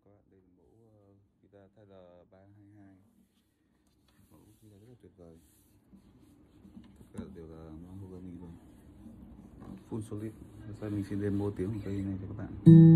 các bạn, đây là mẫu guitar Tyler 322. Mẫu guitar rất là tuyệt vời, tất cả đều là mahogany luôn, full solid. Sau mình xin demo tiếng của cây này cho các bạn.